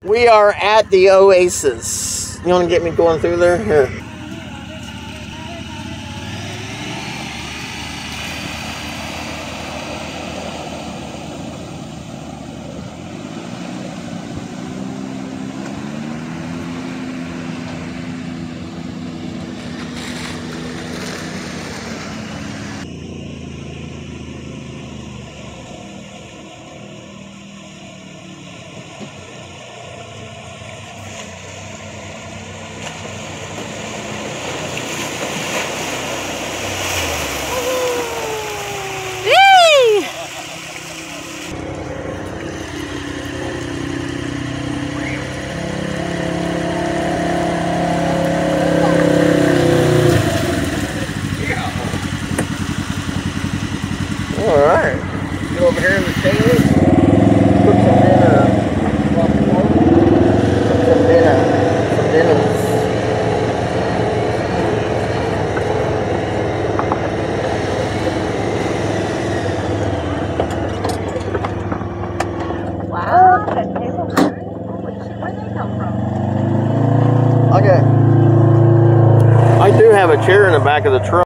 We are at the Oasis. You want to get me going through there? Here. Alright, get over here in the shade, put some dinners. Wow, that table good. Holy shit, where'd they come from? Okay. I do have a chair in the back of the truck.